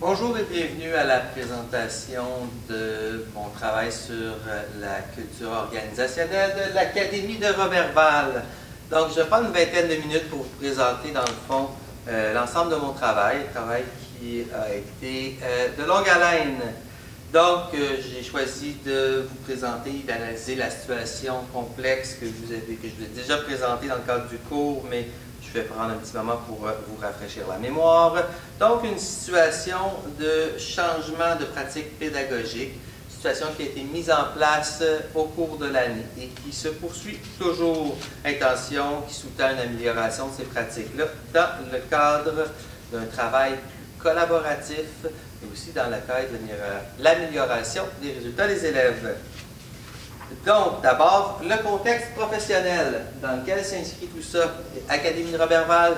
Bonjour et bienvenue à la présentation de mon travail sur la culture organisationnelle de l'Académie de Roberval. Donc, je vais prendre une vingtaine de minutes pour vous présenter, dans le fond, l'ensemble de mon travail, qui a été de longue haleine. Donc, j'ai choisi de vous présenter et d'analyser la situation complexe que je vous ai déjà présentée dans le cadre du cours, mais je vais prendre un petit moment pour vous rafraîchir la mémoire. Donc, une situation de changement de pratique pédagogique, situation qui a été mise en place au cours de l'année et qui se poursuit toujours. Intention qui sous-tend une amélioration de ces pratiques-là dans le cadre d'un travail plus collaboratif, mais aussi dans le cadre de l'amélioration des résultats des élèves. Donc, d'abord, le contexte professionnel dans lequel s'inscrit tout ça. Académie de Roberval,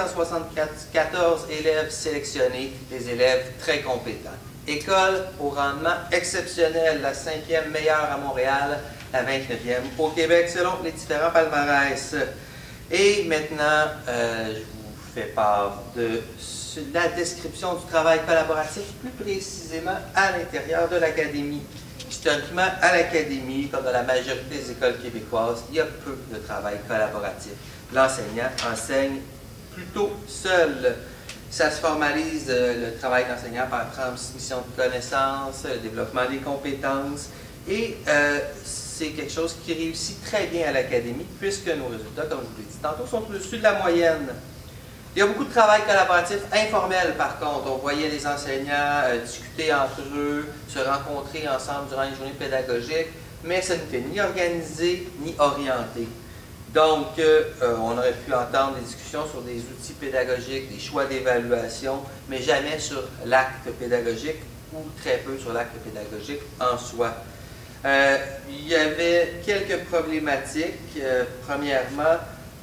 574 élèves sélectionnés, des élèves très compétents. École au rendement exceptionnel, la 5e meilleure à Montréal, la 29e au Québec, selon les différents palmarès. Et maintenant, je vous fais part de la description du travail collaboratif, plus précisément à l'intérieur de l'Académie. Historiquement, à l'Académie, comme dans la majorité des écoles québécoises, il y a peu de travail collaboratif. L'enseignant enseigne plutôt seul. Ça se formalise le travail d'enseignant par transmission de connaissances, le développement des compétences, et c'est quelque chose qui réussit très bien à l'Académie, puisque nos résultats, comme je vous l'ai dit tantôt, sont au-dessus de la moyenne. Il y a beaucoup de travail collaboratif informel, par contre. On voyait les enseignants discuter entre eux, se rencontrer ensemble durant les journées pédagogiques, mais ça n'était ni organisé ni orienté. Donc, on aurait pu entendre des discussions sur des outils pédagogiques, des choix d'évaluation, mais jamais sur l'acte pédagogique ou très peu sur l'acte pédagogique en soi. Il y avait quelques problématiques. Premièrement,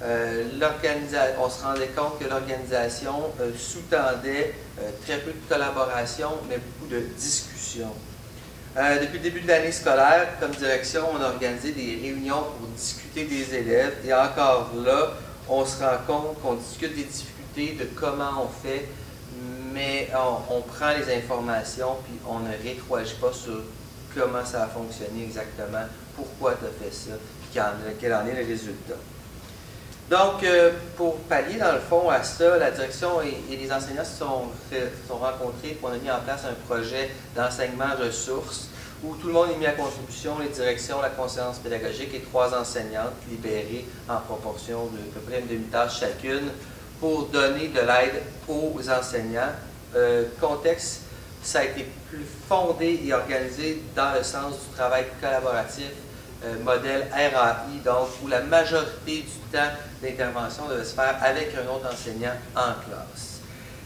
on se rendait compte que l'organisation sous-tendait très peu de collaboration, mais beaucoup de discussion. Depuis le début de l'année scolaire, comme direction, on a organisé des réunions pour discuter des élèves, et encore là, on se rend compte qu'on discute des difficultés, de comment on fait, mais on prend les informations, puis on ne rétroagit pas sur comment ça a fonctionné exactement, pourquoi tu as fait ça, puis quel en est le résultat. Donc, pour pallier dans le fond à ça, la direction et les enseignants se sont rencontrés et on a mis en place un projet d'enseignement ressources où tout le monde est mis à contribution, les directions, la conseillance pédagogique et 3 enseignantes libérées en proportion de à peu près une demi-tâche chacune pour donner de l'aide aux enseignants. Contexte, ça a été plus fondé et organisé dans le sens du travail collaboratif, modèle RAI, donc où la majorité du temps d'intervention devait se faire avec un autre enseignant en classe.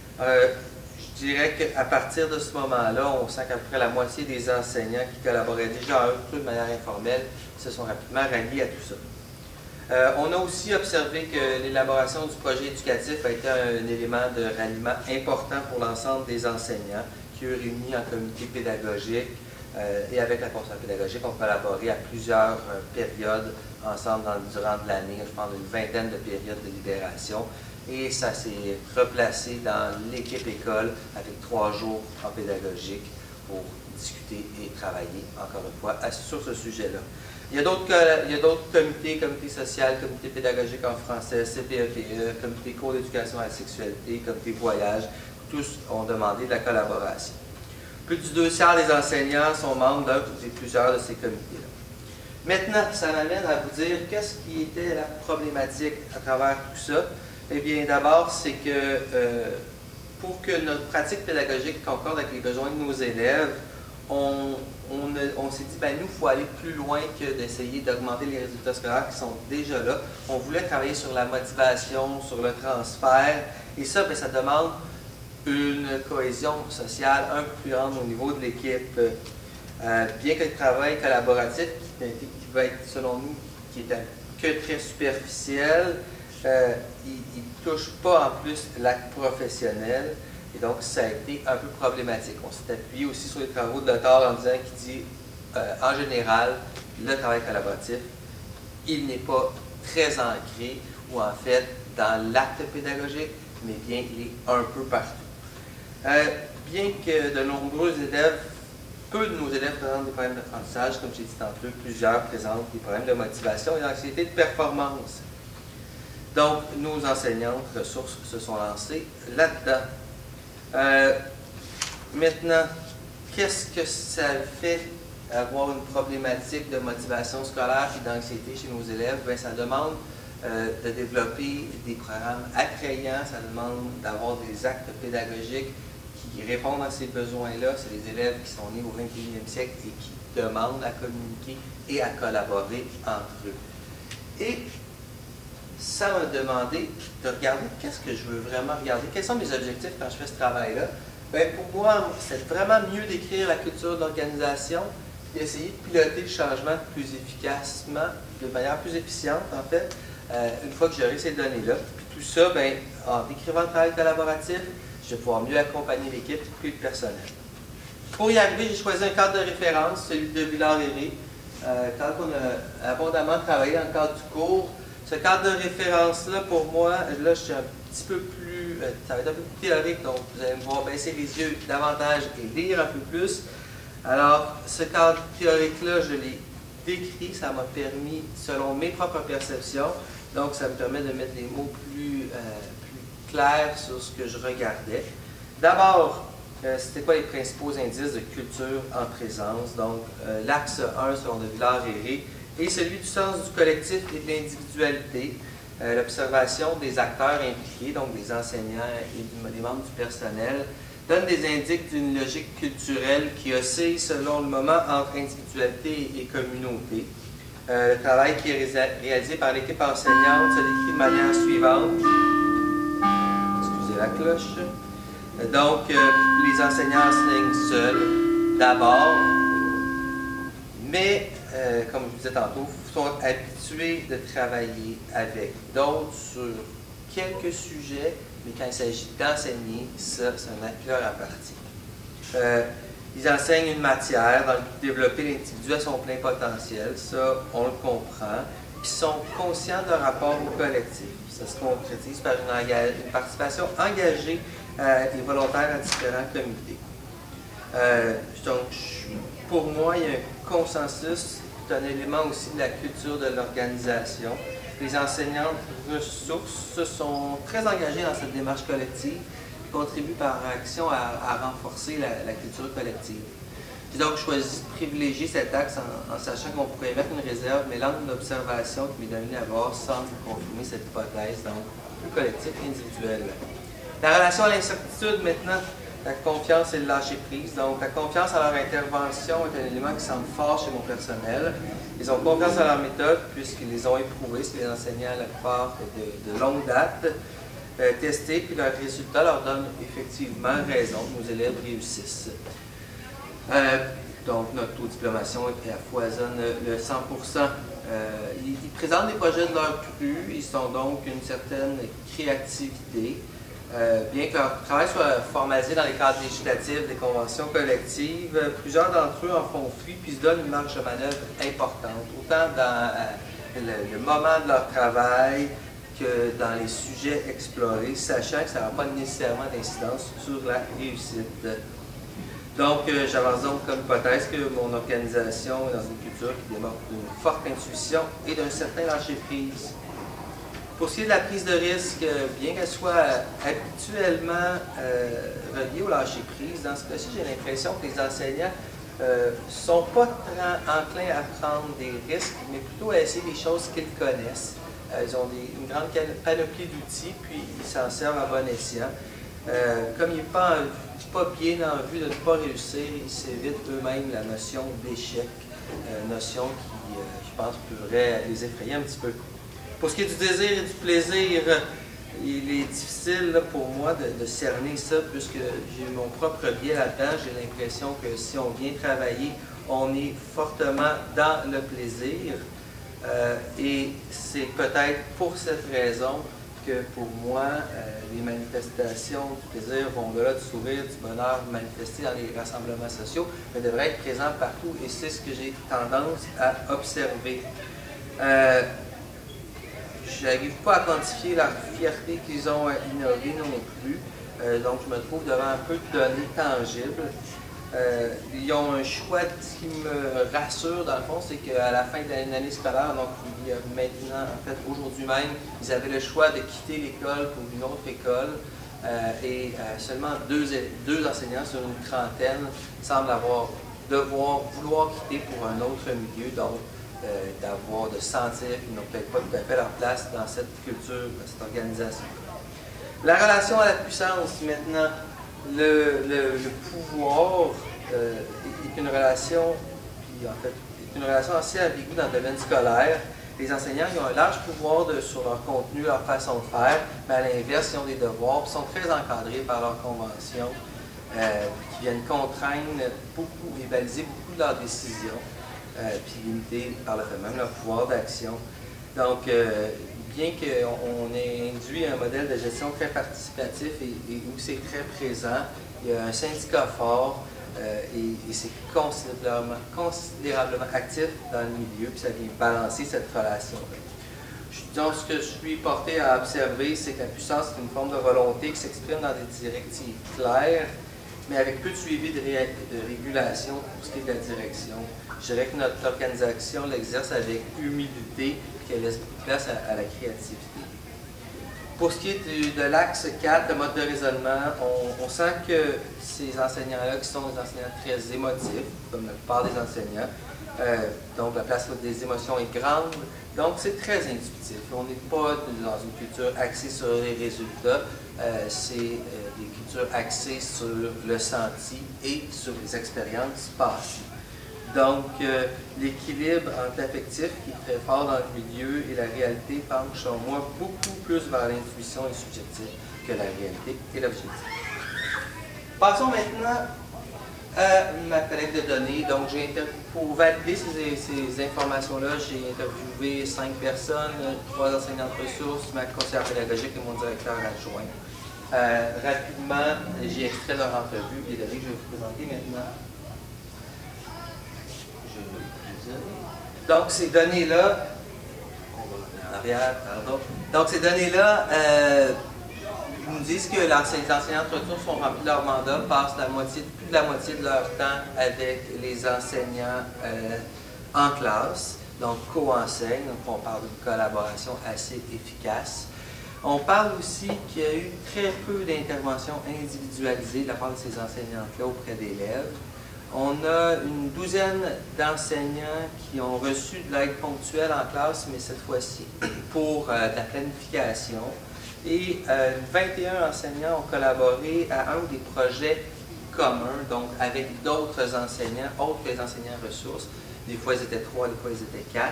Je dirais qu'à partir de ce moment-là, on sent qu'à peu près la moitié des enseignants qui collaboraient déjà un peu de manière informelle se sont rapidement ralliés à tout ça. On a aussi observé que l'élaboration du projet éducatif a été un élément de ralliement important pour l'ensemble des enseignants qui, eux, réunis en comité pédagogique, et avec la conseillère pédagogique, on collaboré à plusieurs périodes ensemble durant l'année, je pense une vingtaine de périodes de libération, et ça s'est replacé dans l'équipe école avec 3 jours en pédagogique pour discuter et travailler, encore une fois, sur ce sujet-là. Il y a d'autres comités, comité social, comité pédagogique en français, CPEPE, comité cours d'éducation à la sexualité, comité voyage, tous ont demandé de la collaboration. Plus du 2/3 des enseignants sont membres d'un ou plusieurs de ces comités-là. Maintenant, ça m'amène à vous dire qu'est-ce qui était la problématique à travers tout ça. Eh bien, d'abord, c'est que pour que notre pratique pédagogique concorde avec les besoins de nos élèves, on s'est dit, ben nous, il faut aller plus loin que d'essayer d'augmenter les résultats scolaires qui sont déjà là. On voulait travailler sur la motivation, sur le transfert, et ça, ben, ça demande une cohésion sociale un peu plus grande au niveau de l'équipe. Bien que le travail collaboratif, qui va être, selon nous, qui est que très superficiel, il ne touche pas en plus l'acte professionnel, et donc ça a été un peu problématique. On s'est appuyé aussi sur les travaux de l'auteur en disant qu'il dit, en général, le travail collaboratif, il n'est pas très ancré, ou en fait, dans l'acte pédagogique, mais bien il est un peu partout. bien que de nombreux élèves, peu de nos élèves présentent des problèmes d'apprentissage, comme j'ai dit tantôt, plusieurs présentent des problèmes de motivation et d'anxiété de performance. Donc, nos enseignantes ressources se sont lancées là-dedans. Maintenant, qu'est-ce que ça fait avoir une problématique de motivation scolaire et d'anxiété chez nos élèves? Bien, ça demande de développer des programmes attrayants, ça demande d'avoir des actes pédagogiques qui répondent à ces besoins-là. C'est les élèves qui sont nés au 21e siècle et qui demandent à communiquer et à collaborer entre eux. Et ça m'a demandé de regarder qu'est-ce que je veux vraiment regarder, quels sont mes objectifs quand je fais ce travail-là. Bien, pour moi, c'est vraiment mieux d'écrire la culture de l'organisation et d'essayer de piloter le changement plus efficacement, de manière plus efficiente, en fait, une fois que j'aurai ces données-là. Puis tout ça, bien, en décrivant le travail collaboratif, je vais pouvoir mieux accompagner l'équipe et le personnel. Pour y arriver, j'ai choisi un cadre de référence, celui de Villard-Héré, cadre qu'on a abondamment travaillé dans le cadre du cours. Ce cadre de référence-là, pour moi, là, je suis un petit peu plus, ça va être un peu plus théorique, donc vous allez me voir baisser les yeux davantage et lire un peu plus. Alors, ce cadre théorique-là, je l'ai décrit, ça m'a permis, selon mes propres perceptions, donc ça me permet de mettre des mots plus clairs sur ce que je regardais. D'abord, c'était quoi les principaux indices de culture en présence? Donc, l'axe 1, selon de Villard-Héré, et celui du sens du collectif et de l'individualité, l'observation des acteurs impliqués, donc des enseignants et des membres du personnel, donne des indices d'une logique culturelle qui oscille selon le moment entre individualité et communauté. Le travail qui est réalisé par l'équipe enseignante se décrit de manière suivante. Excusez la cloche. Donc, les enseignants enseignent seuls d'abord, mais comme je vous disais tantôt, sont habitués de travailler avec d'autres sur quelques sujets, mais quand il s'agit d'enseigner, ça, c'est un acte leur appartient. Ils enseignent une matière dans le but de développer l'individu à son plein potentiel, ça, on le comprend. Ils sont conscients de leur rapport au collectif. Ça se concrétise par une participation engagée et volontaire à différents comités. Donc, pour moi, il y a un consensus, c'est un élément aussi de la culture de l'organisation. Les enseignantes ressources se sont très engagées dans cette démarche collective et contribuent par action à renforcer la culture collective. J'ai donc choisi de privilégier cet axe en sachant qu'on pourrait mettre une réserve, mais l'angle d'observation qui m'est donné à voir semble confirmer cette hypothèse, donc plus collectif qu'individuel. La relation à l'incertitude maintenant, la confiance et le lâcher-prise. Donc, la confiance à leur intervention est un élément qui semble fort chez mon personnel. Ils ont confiance à leur méthode puisqu'ils les ont éprouvées, ce que les enseignants à la plupart de longue date, testés, puis leurs résultats leur donnent effectivement raison. Nos élèves réussissent. Donc, notre taux de diplomation foisonne le 100%. Ils présentent des projets de leur cru, ils sont donc une certaine créativité. Bien que leur travail soit formalisé dans les cadres législatifs des conventions collectives, plusieurs d'entre eux en font fi puis se donnent une marge de manœuvre importante, autant dans le moment de leur travail que dans les sujets explorés, sachant que ça n'a pas nécessairement d'incidence sur la réussite. Donc, j'avance donc comme hypothèse que mon organisation est dans une culture qui démontre une forte intuition et d'un certain lâcher-prise. Pour ce qui est de la prise de risque, bien qu'elle soit habituellement reliée au lâcher-prise, dans ce cas-ci, j'ai l'impression que les enseignants ne sont pas enclins à prendre des risques, mais plutôt à essayer des choses qu'ils connaissent. Ils ont une grande panoplie d'outils, puis ils s'en servent à bon escient. Comme ils n'ont pas bien en vue de ne pas réussir, ils s'évitent eux-mêmes la notion d'échec, notion qui, je pense, pourrait les effrayer un petit peu. Pour ce qui est du désir et du plaisir, il est difficile là, pour moi de cerner ça, puisque j'ai mon propre biais là-dedans. J'ai l'impression que si on vient travailler, on est fortement dans le plaisir. Et c'est peut-être pour cette raison que pour moi, les manifestations du plaisir vont au-delà du sourire, du bonheur manifesté dans les rassemblements sociaux, mais devraient être présents partout, et c'est ce que j'ai tendance à observer. Je n'arrive pas à quantifier la fierté qu'ils ont à innover non plus. Donc, je me trouve devant un peu de données tangibles. Ils ont un choix qui me rassure, dans le fond, c'est qu'à la fin de l'année scolaire, donc il y a maintenant, en fait, aujourd'hui même, ils avaient le choix de quitter l'école pour une autre école. Seulement deux enseignants sur une trentaine semblent vouloir quitter pour un autre milieu, donc de sentir qu'ils n'ont peut-être pas tout à fait leur place dans cette culture, dans cette organisation. La relation à la puissance, maintenant, le pouvoir est une relation qui, en fait, est une relation assez ambiguë dans le domaine scolaire. Les enseignants ils ont un large pouvoir sur leur contenu, leur façon de faire, mais à l'inverse, ils ont des devoirs qui sont très encadrés par leurs conventions, qui viennent contraindre beaucoup et baliser beaucoup de leurs décisions, puis limiter par le fait même leur pouvoir d'action. Donc, bien qu'on ait induit un modèle de gestion très participatif et où c'est très présent, il y a un syndicat fort et c'est considérablement actif dans le milieu, puis ça vient balancer cette relation-là. Donc, ce que je suis porté à observer, c'est que la puissance est une forme de volonté qui s'exprime dans des directives claires, mais avec peu de suivi de régulation pour ce qui est de la direction. Je dirais que notre organisation l'exerce avec humilité et qu'elle laisse beaucoup de place à la créativité. Pour ce qui est de l'axe 4, le mode de raisonnement, on sent que ces enseignants-là, qui sont des enseignants très émotifs, comme la plupart des enseignants, donc la place des émotions est grande, donc c'est très intuitif. On n'est pas dans une culture axée sur les résultats, c'est des cultures axées sur le senti et sur les expériences passées. Donc, l'équilibre entre l'affectif, qui est très fort dans le milieu, et la réalité penche, selon moi, beaucoup plus vers l'intuition et le subjectif que la réalité et l'objectif. Passons maintenant à ma collecte de données. Donc, pour valider ces informations-là, j'ai interviewé 5 personnes, 3 enseignants de ressources, ma conseillère pédagogique et mon directeur adjoint. Rapidement, j'ai extrait leur entrevue, les données que je vais vous présenter maintenant. Donc, ces données-là, donc ces données-là nous disent que les enseignants de ressources sont remplis de leur mandat, passent plus de la moitié de leur temps avec les enseignants en classe, donc co-enseignent, donc on parle d'une collaboration assez efficace. On parle aussi qu'il y a eu très peu d'interventions individualisées de la part de ces enseignantes-là auprès d'élèves. On a une douzaine d'enseignants qui ont reçu de l'aide ponctuelle en classe, mais cette fois-ci pour la planification. Et 21 enseignants ont collaboré à un des projets communs, donc avec d'autres enseignants, autres que les enseignants ressources. Des fois, ils étaient 3, des fois, ils étaient 4.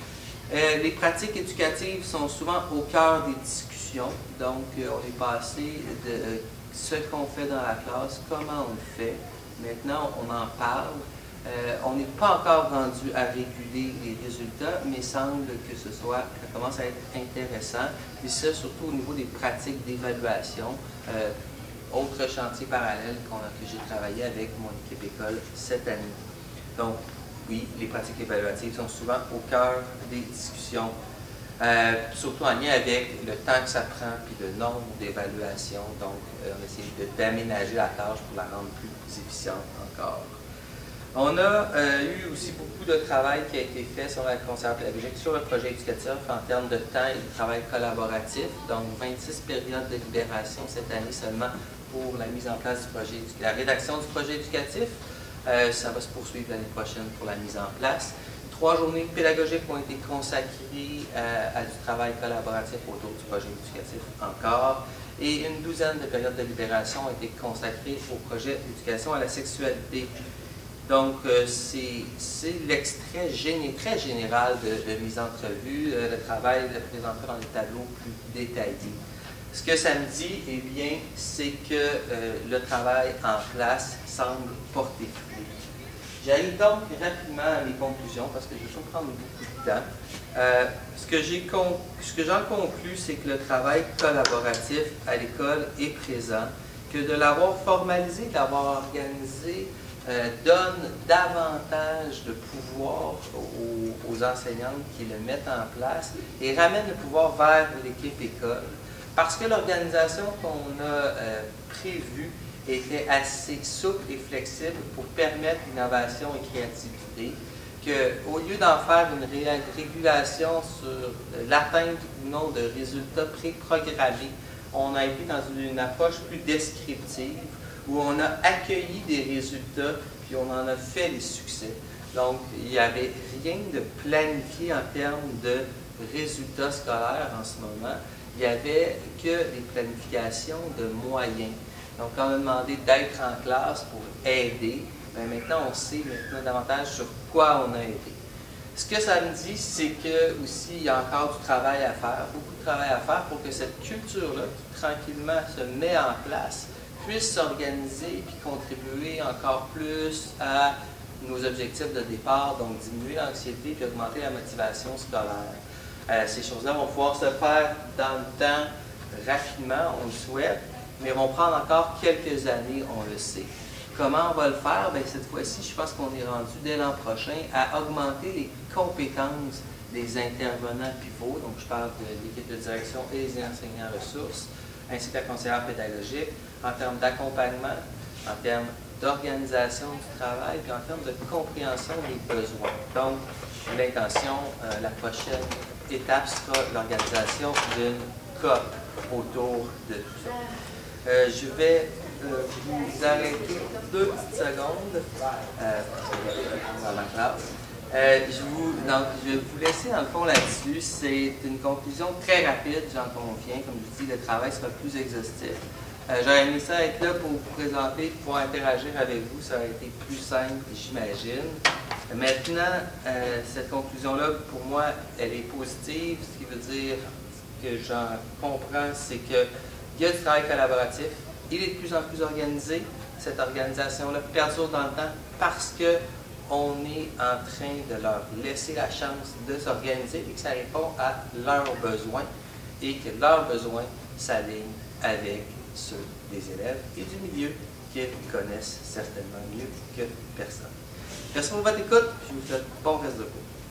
Les pratiques éducatives sont souvent au cœur des discussions. Donc, on est passé de ce qu'on fait dans la classe, comment on le fait. Maintenant, on en parle. On n'est pas encore rendu à réguler les résultats, mais il semble que ça commence à être intéressant. Et ça, surtout au niveau des pratiques d'évaluation. Autre chantier parallèle que j'ai travaillé avec mon équipe école cette année. Donc, oui, les pratiques évaluatives sont souvent au cœur des discussions, surtout en lien avec le temps que ça prend puis le nombre d'évaluations. Donc, on essaie d'aménager la tâche pour la rendre plus efficiente encore. On a eu aussi beaucoup de travail qui a été fait sur la conseillère pédagogique, sur le projet éducatif en termes de temps et de travail collaboratif. Donc, 26 périodes de libération cette année seulement pour la mise en place du projet, la rédaction du projet éducatif. Ça va se poursuivre l'année prochaine pour la mise en place. 3 journées pédagogiques ont été consacrées à du travail collaboratif autour du projet éducatif encore. Et une douzaine de périodes de libération ont été consacrées au projet d'éducation à la sexualité. Donc, c'est l'extrait très général de mes entrevues. Le travail le présenté dans des tableaux plus détaillés. Ce que ça me dit, eh bien, c'est que le travail en classe semble porter fruit. J'arrive donc rapidement à mes conclusions parce que je vais prendre beaucoup de temps. Ce que j'en conclus, c'est que le travail collaboratif à l'école est présent, que de l'avoir formalisé, de l'avoir organisé, donne davantage de pouvoir aux enseignantes qui le mettent en place et ramène le pouvoir vers l'équipe école. Parce que l'organisation qu'on a prévue était assez souple et flexible pour permettre l'innovation et créativité, qu'au lieu d'en faire une régulation sur l'atteinte ou non de résultats préprogrammés, on a été dans une approche plus descriptive, où on a accueilli des résultats, puis on en a fait des succès. Donc, il n'y avait rien de planifié en termes de résultats scolaires en ce moment. Il n'y avait que des planifications de moyens. Donc, quand on a demandé d'être en classe pour aider, bien maintenant, on sait davantage sur quoi on a aidé. Ce que ça me dit, c'est que aussi, il y a encore du travail à faire, beaucoup de travail à faire pour que cette culture-là, qui tranquillement se met en place, puisse s'organiser et contribuer encore plus à nos objectifs de départ, donc diminuer l'anxiété et augmenter la motivation scolaire. Ces choses-là vont pouvoir se faire dans le temps rapidement, on le souhaite, mais vont prendre encore quelques années, on le sait. Comment on va le faire? Bien, cette fois-ci, je pense qu'on est rendu dès l'an prochain à augmenter les compétences des intervenants pivots. Donc, je parle de l'équipe de direction et des enseignants ressources, ainsi que la conseillère pédagogique, en termes d'accompagnement, en termes d'organisation du travail, puis en termes de compréhension des besoins. Donc, l'intention, la prochaine étape sera l'organisation d'une COP autour de tout ça. Je vais vous arrêter 2 petites secondes dans la classe. Je vais vous laisser dans le fond là-dessus. C'est une conclusion très rapide, j'en conviens. Comme je dis, le travail sera plus exhaustif. J'aurais aimé ça être là pour vous présenter, pouvoir interagir avec vous. Ça aurait été plus simple, j'imagine. Maintenant, cette conclusion-là, pour moi, elle est positive. Ce qui veut dire que j'en comprends, c'est qu'il y a du travail collaboratif. Il est de plus en plus organisé. Cette organisation-là perdure dans le temps parce qu'on est en train de leur laisser la chance de s'organiser et que ça répond à leurs besoins et que leurs besoins s'alignent avec ceux des élèves et du milieu qu'ils connaissent certainement mieux que personne. Merci pour votre écoute. Je vous souhaite bon reste de cours.